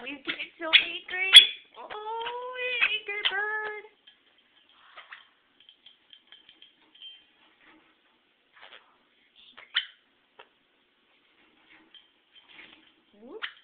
Mommy's getting so angry. Oh, angry bird. Whoop.